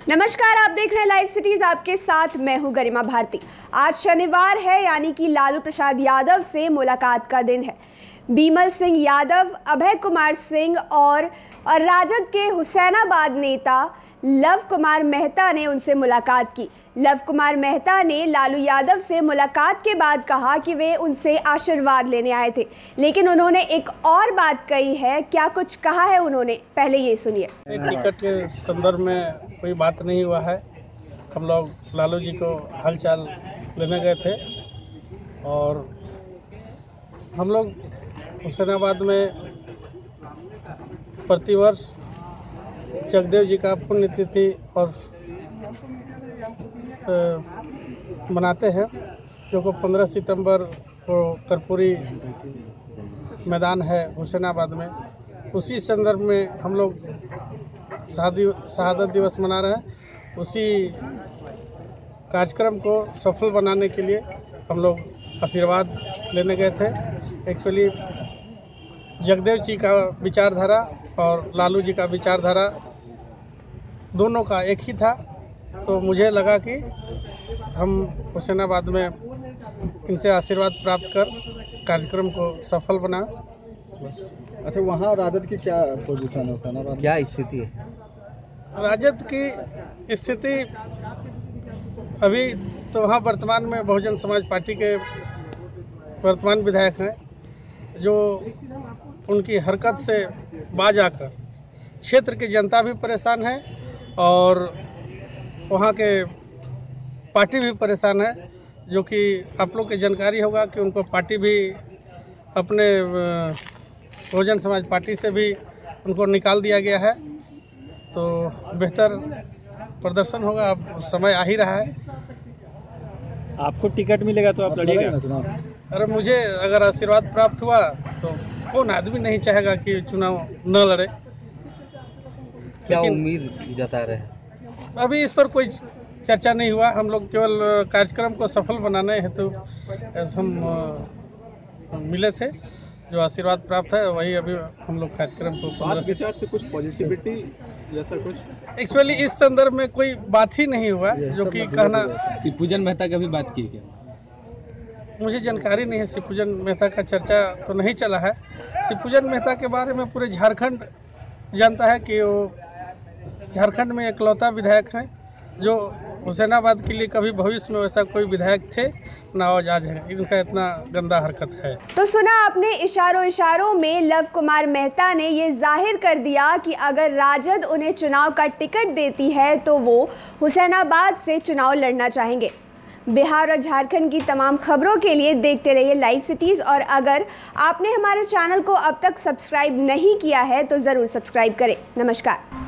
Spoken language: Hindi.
नमस्कार, आप देख रहे हैं लाइव सिटीज। आपके साथ मैं हूं गरिमा भारती। आज शनिवार है, यानी कि लालू प्रसाद यादव से मुलाकात का दिन है। बीमल सिंह यादव, अभय कुमार सिंह और राजद के हुसैनाबाद नेता लव कुमार मेहता ने उनसे मुलाकात की। लव कुमार मेहता ने लालू यादव से मुलाकात के बाद कहा कि वे उनसे आशीर्वाद लेने आए थे, लेकिन उन्होंने एक और बात कही है। क्या कुछ कहा है उन्होंने, पहले ये सुनिए। टिकट के संदर्भ में कोई बात नहीं हुआ है। हम लोग लालू जी को हालचाल लेने गए थे और हम लोग हुसैनाबाद में प्रतिवर्ष जगदेव जी का पुण्यतिथि और मनाते हैं, जो को 15 सितंबर को कर्पूरी मैदान है हुसैनाबाद में। उसी संदर्भ में हम लोग शहादत दिवस मना रहे हैं। उसी कार्यक्रम को सफल बनाने के लिए हम लोग आशीर्वाद लेने गए थे। एक्चुअली जगदेव जी का विचारधारा और लालू जी का विचारधारा दोनों का एक ही था, तो मुझे लगा कि हम हुसैनाबाद में इनसे आशीर्वाद प्राप्त कर कार्यक्रम को सफल बना। अच्छा, वहाँ राजद की क्या पोजीशन है हुसैनाबाद, क्या स्थिति है? राजद की स्थिति अभी तो वहाँ वर्तमान में बहुजन समाज पार्टी के वर्तमान विधायक हैं, जो उनकी हरकत से बाज आकर क्षेत्र की जनता भी परेशान है और वहाँ के पार्टी भी परेशान है। जो कि आप लोग की जानकारी होगा कि उनको पार्टी भी अपने बहुजन समाज पार्टी से भी उनको निकाल दिया गया है, तो बेहतर प्रदर्शन होगा। अब समय आ ही रहा है। आपको टिकट मिलेगा तो आप लड़िएगा? अरे मुझे अगर आशीर्वाद प्राप्त हुआ तो कौन आदमी नहीं चाहेगा कि चुनाव न लड़े। क्या उम्मीद जता रहे हैं? अभी इस पर कोई चर्चा नहीं हुआ। हम लोग केवल कार्यक्रम को सफल बनाने हेतु हम मिले थे। जो आशीर्वाद प्राप्त है वही अभी हम लोग कार्यक्रम को 15 विचार से कुछ पॉजिटिविटी जैसा कुछ एक्चुअली इस संदर्भ में कोई बात ही नहीं हुआ। जो कि कहना शिवपूजन मेहता का भी बात की क्या? मुझे जानकारी नहीं है। शिवपूजन मेहता का चर्चा तो नहीं चला है। शिवपूजन मेहता के बारे में पूरे झारखंड जानता है कि वो झारखंड में एकलौता विधायक हैं जो हुसैनाबाद के लिए कभी भविष्य में वैसा कोई विधायक थे ना आज है। इनका इतना गंदा हरकत है। तो सुना आपने, इशारों इशारों में लव कुमार मेहता ने ये जाहिर कर दिया कि अगर राजद उन्हें चुनाव का टिकट देती है तो वो हुसैनाबाद से चुनाव लड़ना चाहेंगे। बिहार और झारखंड की तमाम खबरों के लिए देखते रहिए लाइव सिटीज। और अगर आपने हमारे चैनल को अब तक सब्सक्राइब नहीं किया है तो ज़रूर सब्सक्राइब करें। नमस्कार।